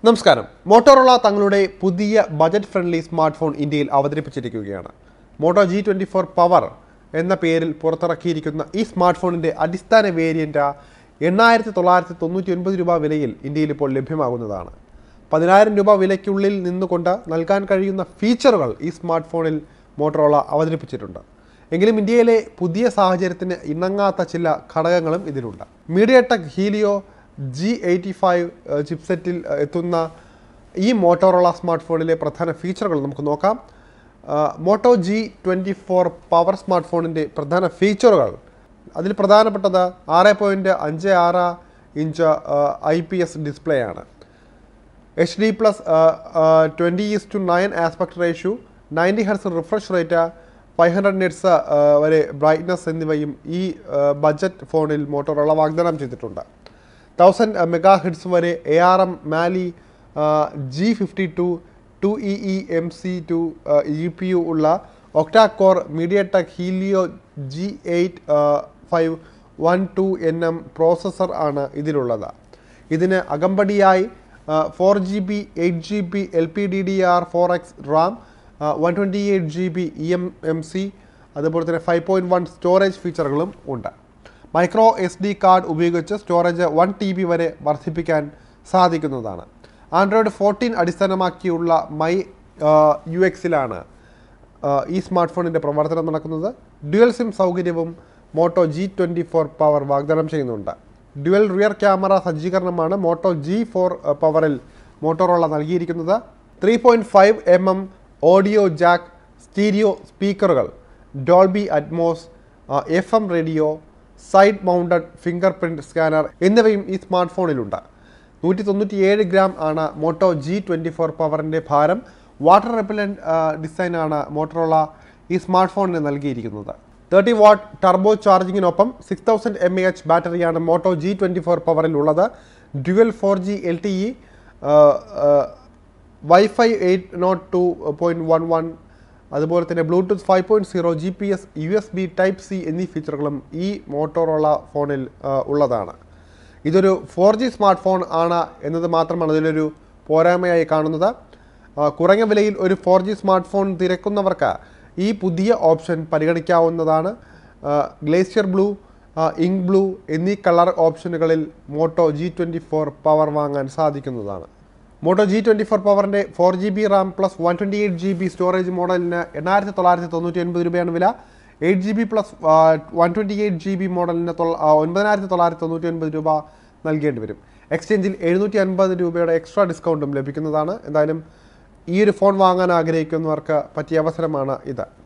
നമസ്കാരം. മോട്ടോറോള തങ്ങളുടെ പുതിയ ബജറ്റ് ഫ്രണ്ട്ലി സ്മാർട്ട് ഫോൺ ഇന്ത്യയിൽ അവതരിപ്പിച്ചിരിക്കുകയാണ്. മോട്ടോ G24 പവർ എന്ന പേരിൽ പുറത്തിറക്കിയിരിക്കുന്ന ഈ സ്മാർട്ട് ഫോണിൻ്റെ അടിസ്ഥാന വേരിയൻ്റ് 8,999 രൂപ വിലയിൽ ഇന്ത്യയിൽ ഇപ്പോൾ ലഭ്യമാകുന്നതാണ്. 10,000 രൂപ വിലയ്ക്കുള്ളിൽ നിന്നുകൊണ്ട് നൽകാൻ കഴിയുന്ന ഫീച്ചറുകൾ ഈ സ്മാർട്ട് ഫോണിൽ മോട്ടോറോള അവതരിപ്പിച്ചിട്ടുണ്ട്. എങ്കിലും ഇന്ത്യയിലെ പുതിയ സാഹചര്യത്തിന് ഇണങ്ങാത്ത ചില ഘടകങ്ങളും ഇതിലുണ്ട്. മീഡിയടെക് ഹീലിയോ G85 ചിപ്സെറ്റിൽ എത്തുന്ന ഈ മോട്ടോറോള സ്മാർട്ട് ഫോണിലെ പ്രധാന ഫീച്ചറുകൾ നമുക്ക് നോക്കാം. മോട്ടോ G24 പവർ സ്മാർട്ട് ഫോണിൻ്റെ പ്രധാന ഫീച്ചറുകൾ അതിൽ പ്രധാനപ്പെട്ടത് 6.56 ഇഞ്ച് IPS ഡിസ്പ്ലേ ആണ്. HD+ 20:9 aspect ratio, 90 Hz refresh rate, 500 nits വരെ ബ്രൈറ്റ്നസ് എന്നിവയും ഈ ബജറ്റ് ഫോണിൽ മോട്ടോറോള വാഗ്ദാനം ചെയ്തിട്ടുണ്ട്. 1000 MHz വരെ ARM Mali G52 2EE MC2 GPU ഉള്ള octa core MediaTek Helio G8512nm processor ആണ് ഇതിലുള്ളത്. ഇതിന് അകമ്പടിയായി 4GB 8GB LPDDR4X RAM, 128GB eMMC, അതുപോലെ തന്നെ 5.1 സ്റ്റോറേജ് ഫീച്ചറുകളും ഉണ്ട്. മൈക്രോ SD കാർഡ് ഉപയോഗിച്ച് സ്റ്റോറേജ് 1 TB വരെ വർദ്ധിപ്പിക്കാൻ സാധിക്കുന്നതാണ്. ആൻഡ്രോയിഡ് 14 അടിസ്ഥാനമാക്കിയുള്ള മൈ UX-ലാണ് ഈ സ്മാർട്ട് ഫോണിൻ്റെ പ്രവർത്തനം നടക്കുന്നത്. ഡ്യുവൽ സിം സൗകര്യവും മോട്ടോ G24 പവർ വാഗ്ദാനം ചെയ്യുന്നുണ്ട്. ഡ്യുവൽ റിയർ ക്യാമറ സജ്ജീകരണമാണ് മോട്ടോ G4 പവറിൽ മോട്ടോറോള നൽകിയിരിക്കുന്നത്. 3.5 mm ഓഡിയോ ജാക്ക്, സ്റ്റീരിയോ സ്പീക്കറുകൾ, Dolby Atmos, FM radio, side mounted fingerprint scanner എന്നിവയും ഈ സ്മാർട്ട് ഫോണിലുണ്ട്. 197 ഗ്രാം ആണ് മോട്ടോ G24 പവറിൻ്റെ ഭാരം. വാട്ടർ റെപ്പലൻ്റ് ഡിസൈനാണ് മോട്ടോറോള ഈ സ്മാർട്ട് ഫോണിന് നൽകിയിരിക്കുന്നത്. 30 വാട്ട് ടർബോ ചാർജിങ്ങിനൊപ്പം 6000 mAh ബാറ്ററിയാണ് മോട്ടോ G24 പവറിലുള്ളത്. ഡ്യുവൽ 4G LTE, Wi-Fi 802.11, അതുപോലെ തന്നെ ബ്ലൂടൂത്ത് 5.0, GPS, USB Type-C എന്നീ ഫീച്ചറുകളും ഈ മോട്ടോറോള ഫോണിൽ ഉള്ളതാണ്. ഇതൊരു 4G സ്മാർട്ട് ഫോൺ ആണ് എന്നത് മാത്രമാണ് ഇതിലൊരു പോരായ്മയായി കാണുന്നത്. കുറഞ്ഞ വിലയിൽ ഒരു 4G സ്മാർട്ട് ഫോൺ തിരക്കുന്നവർക്ക് ഈ പുതിയ ഓപ്ഷൻ പരിഗണിക്കാവുന്നതാണ്. ഗ്ലേഷ്യർ ബ്ലൂ, ഇങ്ക് ബ്ലൂ എന്നീ കളർ ഓപ്ഷനുകളിൽ മോട്ടോ G24 പവർ വാങ്ങാൻ സാധിക്കുന്നതാണ്. മോട്ടോ G24 പവറിൻ്റെ 4GB RAM plus 128GB storage മോഡലിന് 8,999 രൂപയാണ് വില. 8GB പ്ലസ് 128GB മോഡലിന് 9,999 രൂപ നൽകേണ്ടി വരും. എക്സ്ചേഞ്ചിൽ 750 രൂപയുടെ എക്സ്ട്രാ ഡിസ്കൗണ്ടും ലഭിക്കുന്നതാണ്. എന്തായാലും ഈ ഒരു ഫോൺ വാങ്ങാൻ ആഗ്രഹിക്കുന്നവർക്ക് പറ്റിയ അവസരമാണ് ഇത്.